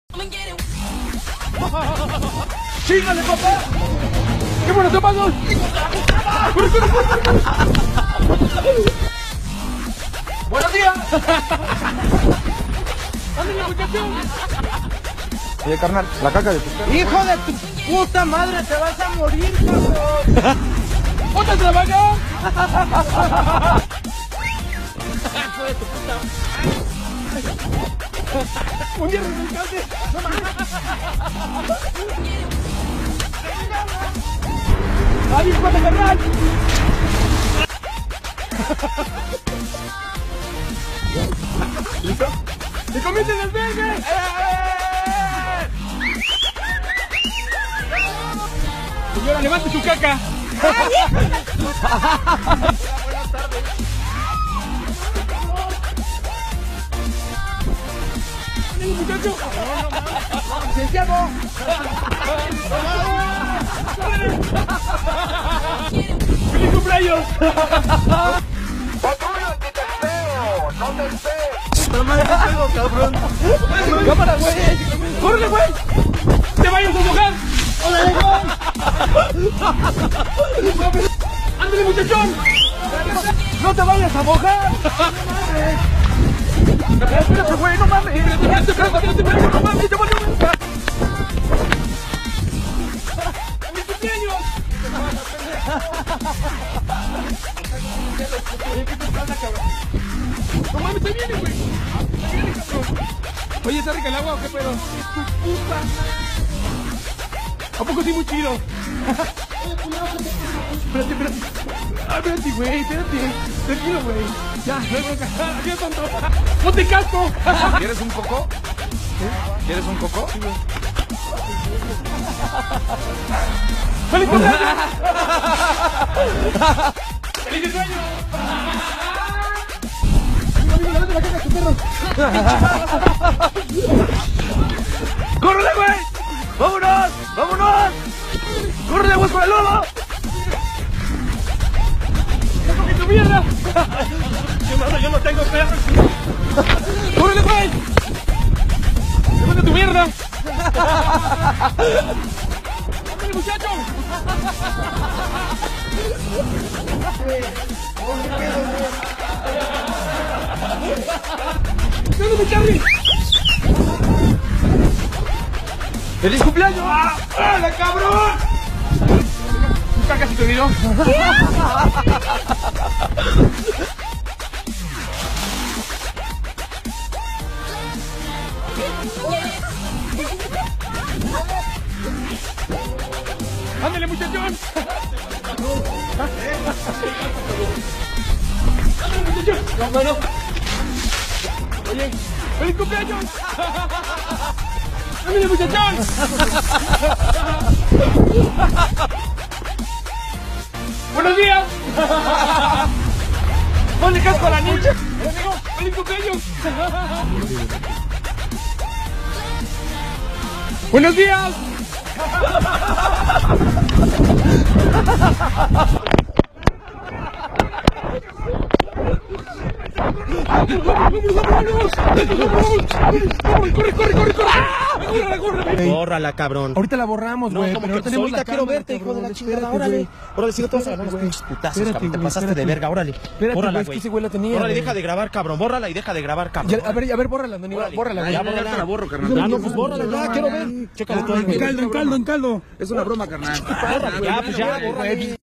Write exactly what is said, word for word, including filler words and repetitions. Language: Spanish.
¡Chíngale, papá! ¡Qué buenos zapatos! ¡Buenos días! ¡Ándale, muchacho! Oye, carnal, la caca de tu perro. ¡Hijo de tu puta madre! ¡Te vas a morir, cabrón! ¡Póntate la vaca! ¡Hijo de tu puta! ¡Un día refrescante! ¡No mames! ¡Adiós, cuánta carnal! ¿Listo? ¡Y comienza el despegue! ¡Eh! Señora, levante su caca. Buenas tardes. ¡Ven, muchacho! ¡Licenciado! ¡Feliz cumpleaños! ¡No te estés! ¡No me despego, cabrón! ¡Cámara, güey! ¡Córrele, güey! ¡Te vayas a mojar! ¡Órale, güey! ¡Ándale, muchachón! ¡No te vayas a mojar! ¡Espérate, güey! ¡No mames! ¡Espérate, espérate, espérate! ¡No mames! ¡Ya valió, güey! ¡Mi cumpleaños! Oye, ¿qué te pasa, cabrón? ¡No mames, se viene, güey! ¡Se viene, cabrón! Oye, ¿está rica el agua o qué pedo? ¡Tu puta! ¿A poco sí muy chido? Espérate, espérate. Ah, espérate, güey, espérate. Tranquilo, güey. Ya, no hay bronca. Adiós, tonto. ¡No te casco! ¿Quieres un coco? ¿Quieres un coco? ¡Feliz cumpleaños! ¡Feliz sueño! Amigo, levante la caca a tu perro. ¡Córrele, güey! ¡Vámonos! ¡Vámonos! ¡Córrele, güey, con el lobo! ¡Tengo que tu mierda! Yo no, yo no tengo perro. ¡Córrele, güey! ¡Levanta tu mierda! ¡Ándale, muchacho! ¡Ándale, Charlie! ¡Feliz cumpleaños! ¡Ah! ¡Hola, cabrón! ¿Tu caca se te olvidó? ¡Ándale, muchachón! ¡Ándale, muchachón! No, bueno. Oye, ¡feliz cumpleaños! ¡Ándale, muchachón! ¡Buenos días! ¡Ponle casco a la niña! ¡Amigo! ¡Feliz cumpleaños! ¡Buenos días! ¡Corre, corre, corre, corre! ¡Córrela, córrela! Bórrala, cabrón. Ahorita la borramos, güey. No, como pero que tenemos ahorita la quiero cámara, verte, hijo de la cabrón. chingada. Espérate, Órale. güey. Órale, sigue todas las Espérate, güey. pinches putazos, Espérate, cabrón. Te güey, pasaste espérate. de verga, órale. Espérate, Bórrala, güey, es güey. que ese güey la tenía, Órale, güey. deja de grabar, cabrón. Bórrala y deja de grabar, cabrón. Ya, a ver, a ver, bórrala, Dani. Órale. Bórrala, Ya, güey. bórrala. la borro, carnal. Ya, no, pues bórrala, ya, quiero ver. Chécale tú ahí, güey. En caldo, en caldo, en caldo. Es una broma, carnal. Bórrala, ya, pues ya, bórrala.